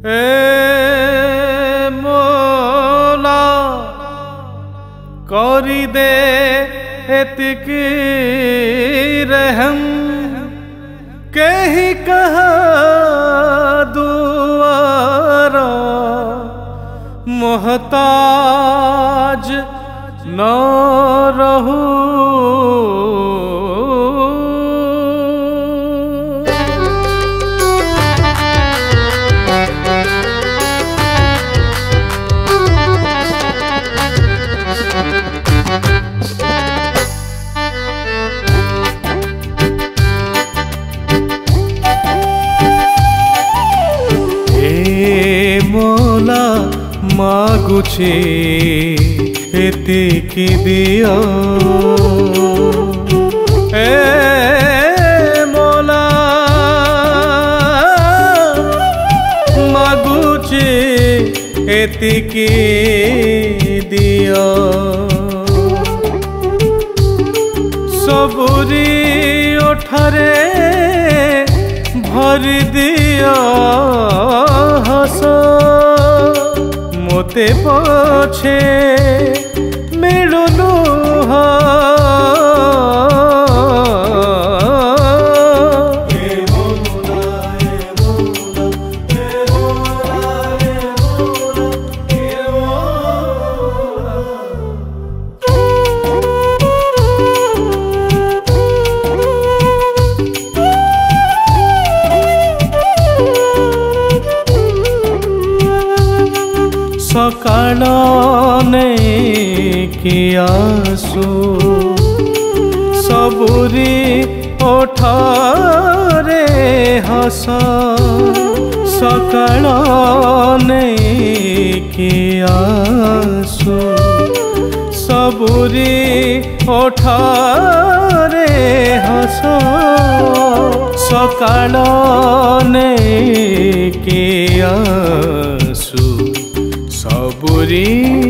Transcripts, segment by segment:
ए मौला करी दे एतिकी रहम कहीं कहा दुआरा मोहताज न रहूं। मौला मागुछे एतिकी दियो ए मौला मागुछे एतिकी दियो सबुरी ओठरे भरी दिया हस मोते पछे मिलुनु सकाल की आसू सबुरी ओठरे हस सकाल की आसू सबुरी ओठरे हस सकाल की आसू सबुरी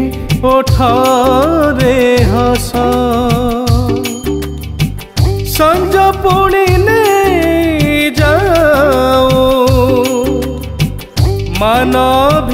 ओठरे हस संज पुणी ने जाओ मान